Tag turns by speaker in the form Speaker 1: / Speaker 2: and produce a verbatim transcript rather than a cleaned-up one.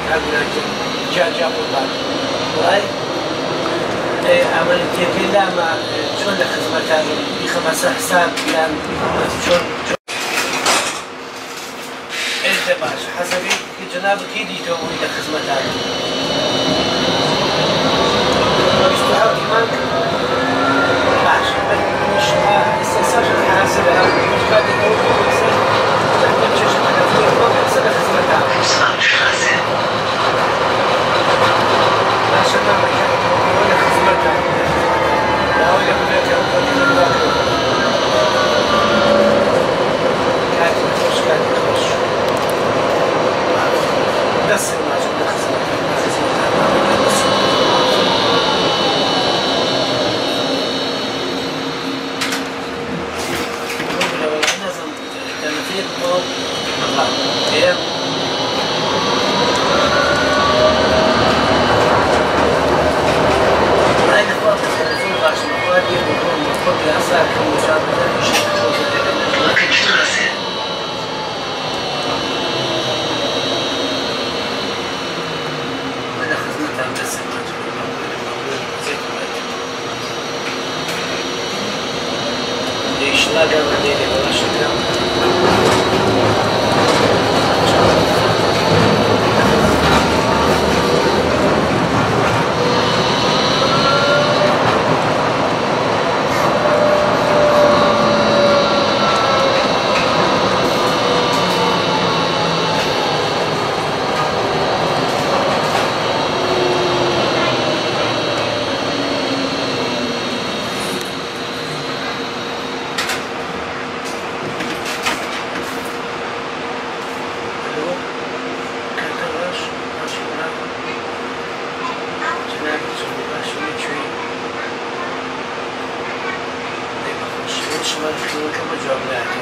Speaker 1: أقول لك جا جا قربان وهاي عملية كذا ما شلون خدمتها بخمس حساب يعني شلون أنت باش حسبي جنابك يدي توي لخدمتها بيستحق كمان باش مش استفسار الحاسبة مش قاعد يقول تحتاج شيء تكفيه ما بحسب خدمتها عشان ما كان ولا خدمتها لا ولا بنتها ولا كانت تخش كانت تخش بس ما عشان خدمتها بس لو نظم كان في قوم الله هي لا قبل ليلي ولا شيء شمال كما جاوبنا